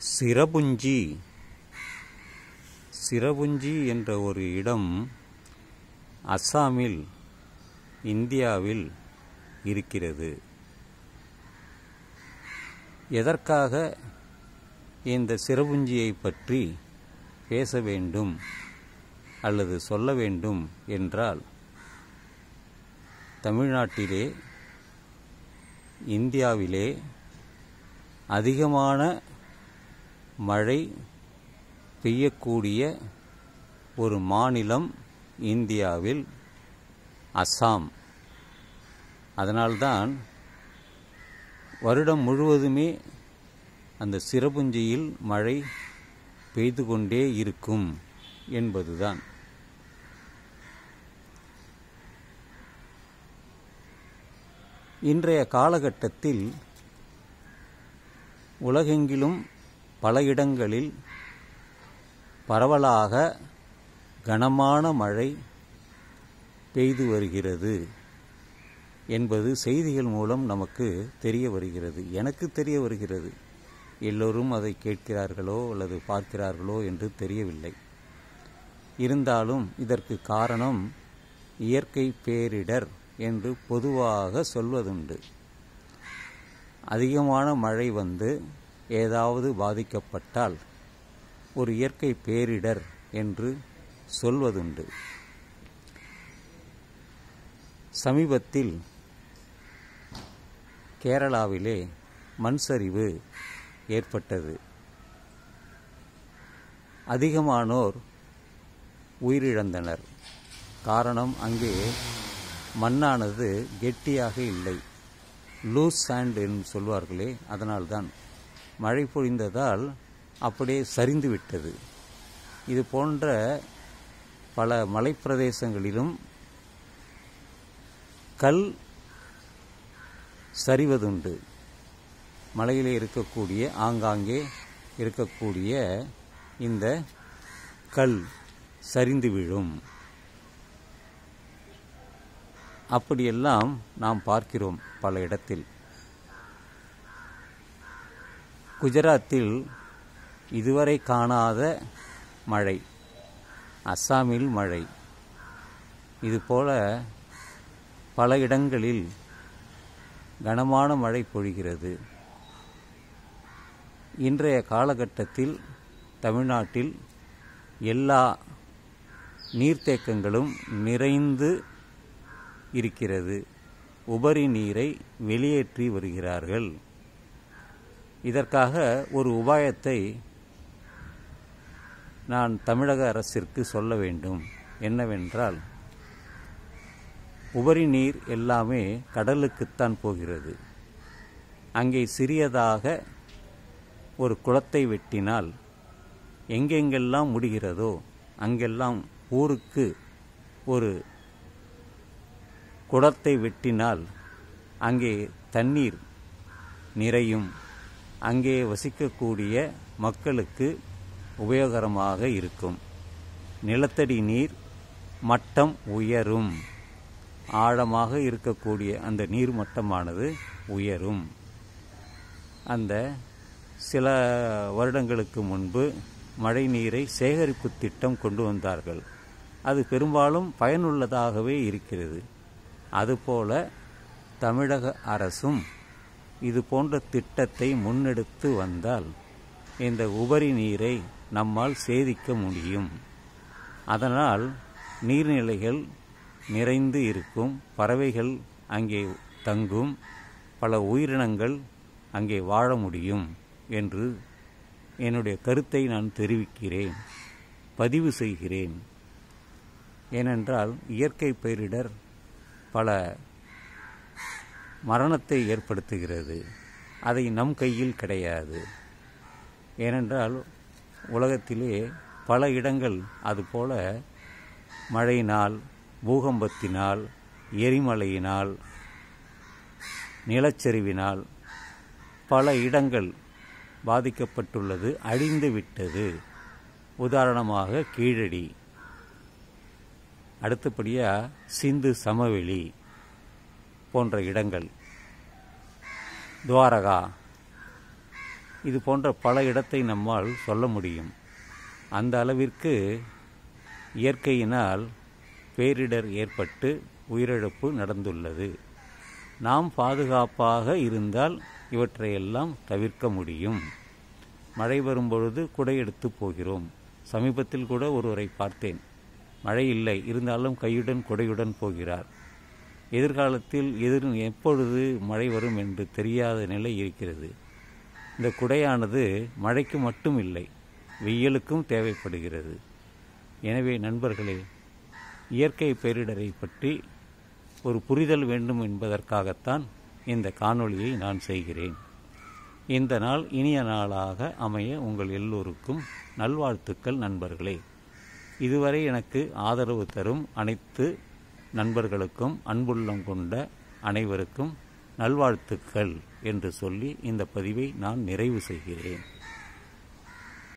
சிரபுஞ்சி சிரபுஞ்சி என்ற ஒரு இடம் அஸ்ஸாமில் இந்தியாவில் இருக்கிறது. எதற்காக இந்த சிரபுஞ்சியை பற்றி பேச வேண்டும் அல்லது சொல்ல வேண்டும் என்றால், தமிழ்நாட்டிலே இந்தியாவிலே அதிகமான மழை பெய்யக்கூடிய ஒரு மாநிலம் இந்தியாவில் அஸ்ஸாம். அதனால்தான் வருடம் முழுவதுமே அந்த சிரபுஞ்சியில் மழை பெய்து கொண்டே இருக்கும் என்பதுதான். இன்றைய காலகட்டத்தில் உலகெங்கிலும் பல இடங்களில் பரவலாக கனமான மழை பெய்து வருகிறது என்பது செய்திகள் மூலம் நமக்கு தெரிய வருகிறது. எனக்கு தெரிய வருகிறது. எல்லோரும் அதை கேட்கிறார்களோ அல்லது பார்க்கிறார்களோ என்று தெரியவில்லை. இருந்தாலும் இதற்கு காரணம் இயற்கை பேரிடர் என்று பொதுவாக சொல்வதுண்டு. அதிகமான மழை வந்து ஏதாவது பாதிக்கப்பட்டால் ஒரு இயற்கை பேரிடர் என்று சொல்வதுண்டு. சமீபத்தில் கேரளாவிலே மண் சரிவு ஏற்பட்டது. அதிகமானோர் உயிரிழந்தனர். காரணம், அங்கே மண்ணானது கெட்டியாக இல்லை, லூஸ் சாண்ட் என்று சொல்வார்களே, அதனால்தான் மழை பொழிந்ததால் அப்படியே சரிந்து விட்டது. இது போன்ற பல மலைப்பிரதேசங்களிலும் கல் சரிவதுண்டு. மலையிலே இருக்கக்கூடிய ஆங்காங்கே இருக்கக்கூடிய இந்த கல் சரிந்து விழும். அப்படியெல்லாம் நாம் பார்க்கிறோம் பல இடத்தில். குஜராத்தில் இதுவரை காணாத மழை, அஸ்ஸாமில் மழை, இதுபோல பல இடங்களில் கனமான மழை பொழிகிறது. இன்றைய காலகட்டத்தில் தமிழ்நாட்டில் எல்லா நீர்த்தேக்கங்களும் நிறைந்து இருக்கிறது. உபரி நீரை வெளியேற்றி வருகிறார்கள். இதற்காக ஒரு உபாயத்தை நான் தமிழக அரசிற்கு சொல்ல வேண்டும். என்னவென்றால், உபரி நீர் எல்லாமே கடலுக்குத்தான் போகிறது. அங்கே சிறியதாக ஒரு குளத்தை வெட்டினால், எங்கெங்கெல்லாம் முடிகிறதோ அங்கெல்லாம் ஊருக்கு ஒரு குளத்தை வெட்டினால் அங்கே தண்ணீர் நிறையும். அங்கே வசிக்கக்கூடிய மக்களுக்கு உபயோகரமாக இருக்கும். நிலத்தடி நீர் மட்டம் உயரும். ஆழமாக இருக்கக்கூடிய அந்த நீர் மட்டமானது உயரும். அந்த சில வருடங்களுக்கு முன்பு மழை நீரை சேகரிப்பு திட்டம் கொண்டு வந்தார்கள். அது பெரும்பாலும் பயனுள்ளதாகவே இருக்கிறது. அதுபோல தமிழக அரசும் இது போன்ற திட்டத்தை முன்னெடுத்து வந்தால் இந்த உபரி நீரை நம்மால் சேதிக்க முடியும். அதனால் நீர்நிலைகள் நிறைந்து இருக்கும், பறவைகள் அங்கே தங்கும், பல உயிரினங்கள் அங்கே வாழ முடியும் என்று என்னுடைய கருத்தை நான் தெரிவிக்கிறேன், பதிவு செய்கிறேன். ஏனென்றால் இயற்கை பேரிடர் பல மரணத்தை ஏற்படுத்துகிறது. அதை நம் கையில் கிடையாது. ஏனென்றால் உலகத்திலே பல இடங்கள் அதுபோல மழையினால், பூகம்பத்தினால், எரிமலையினால், நிலச்சரிவினால் பல இடங்கள் பாதிக்கப்பட்டுள்ளது, அழிந்து விட்டது. உதாரணமாக கீழடி, அடுத்தபடியாக சிந்து சமவெளி போன்ற இடங்கள், துவாரகா இது போன்ற பல இடத்தை நம்மால் சொல்ல முடியும். அந்த அளவிற்கு இயற்கையினால் பேரிடர் ஏற்பட்டு உயிரிழப்பு நடந்துள்ளது. நாம் பாதுகாப்பாக இருந்தால் இவற்றையெல்லாம் தவிர்க்க முடியும். மழை வரும்பொழுது குடை எடுத்து போகிறோம். சமீபத்தில் கூட ஒருவரை பார்த்தேன். மழை இல்லை, இருந்தாலும் கையுடன் குடையுடன் போகிறார். எதிர்காலத்தில் எப்பொழுது மழை வரும் என்று தெரியாத நிலை இருக்கிறது. இந்த குடையானது மழைக்கு மட்டும் இல்லை, வெயிலுக்கும் தேவைப்படுகிறது. எனவே நண்பர்களே, இயற்கை பேரிடரை பற்றி ஒரு புரிதல் வேண்டும் என்பதற்காகத்தான் இந்த காணொளியை நான் செய்கிறேன். இந்த நாள் இனிய நாளாக அமைய உங்கள் எல்லோருக்கும் நல்வாழ்த்துக்கள் நண்பர்களே. இதுவரை எனக்கு ஆதரவு தரும் அனைத்து நண்பர்களுக்கும், அன்புள்ளம் கொண்ட அனைவருக்கும் நல்வாழ்த்துக்கள் என்று சொல்லி இந்த பதிவை நான் நிறைவு செய்கிறேன்.